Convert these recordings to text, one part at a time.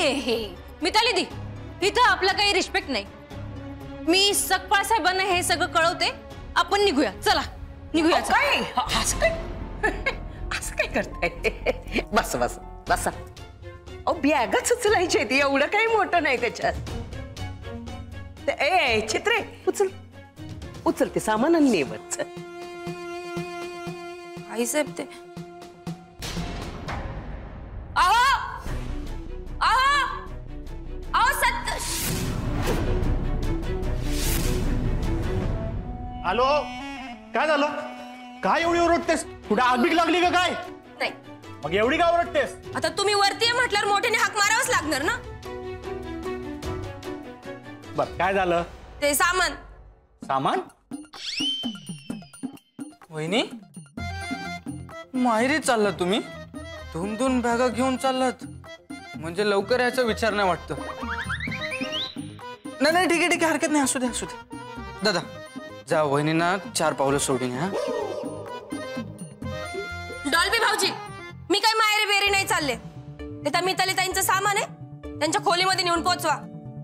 हे मिताली दी, इथं आपला काही रिस्पेक्ट नाही. मी सकपाळ साहेबांना हे सगळं कळवते. आपण निघूया, चला निघूया. काय असं काय करताय? बस बस बसा. अहो बॅगाच उचलायची आहे ती, एवढं काही मोठं नाही त्याच्यात. ए चित्रे उचल उचल ते सामान आणि नेवच. आई साहेब ते आहो आहो आहो सत्य. हॅलो, काय झालं? काय एवढी ओरडतेस? कुठे आग लागली का काय? नाही. मग एवढी का ओरडतेस? आता तुम्ही वरती म्हटल्यावर मोठ्याने हाक मारावंच लागणार ना. बर काय झालं? ते सामान. सामान? वहिनी, माहेरी चाललात तुम्ही? दोन बॅगा घेऊन चाललात म्हणजे लवकर याचा विचार नाही वाटतं. नाही ठीक आहे हरकत नाही. असू दे दादा, जा वहिनींना 4 पावलं सोडून या. डॉल्बी भाऊजी, मी काय माहेरी बेरी नाही चालले. ते त्या मिताली ताईंचं सामान आहे, त्यांच्या खोलीमध्ये नेऊन पोहोचवा.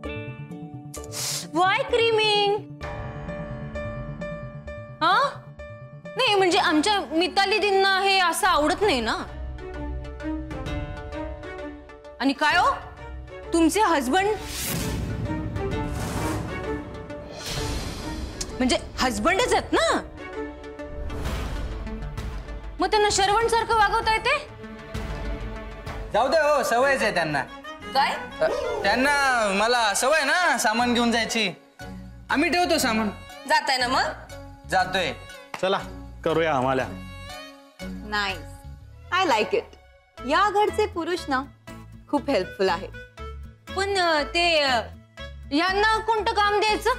Why creaming? हा नाही म्हणजे आमच्या मिताली दींना हे असं आवडत नाही ना. आणि काय हो, तुमचे हजबंड म्हणजे हजबंडच आहेत ना, मग त्यांना शरवण सारखं वागवता येते? जाऊ दे हो, सवयच आहे त्यांना. काय? त्यांना मला सवय ना सामान घेऊन जायची. आम्ही ठेवतो सामान. जाताय ना मग? जातोय. चला करूया आम्हाला. Nice, I like it. या घरचे पुरुष ना खूप हेल्पफुल आहेत. पण ते यांना कोणतं काम द्यायचं?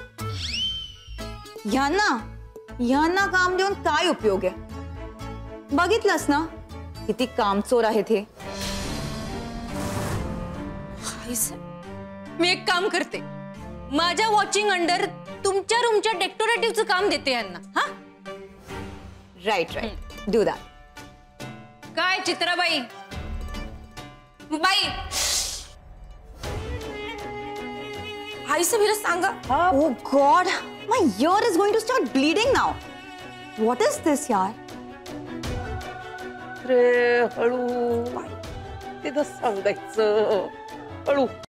ह्यांना काम देऊन काय उपयोग आहे? बघितलंस ना किती कामचोर आहेत हे. मी एक काम करते, माझ्या वॉचिंग अंडर तुमच्या रूमच्या डेकोरेटिव्हचं काम देते यांना. हा राईट डू दॅट. काय चित्राबाई बाई, आई समीला सांगा. Oh God, my ear is going to start bleeding now. What is this, यार? रे हळू तिथं सांगायचं हळू.